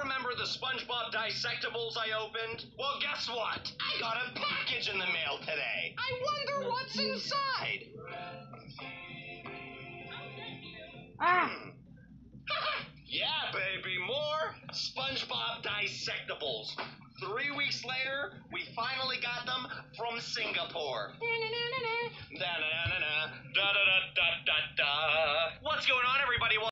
remember the SpongeBob Dissectibles I opened? Well, guess what? I got a package in the mail today. I wonder what's inside. Yeah, baby, more SpongeBob Dissectibles. 3 weeks later, we finally got them from Singapore. What's going on?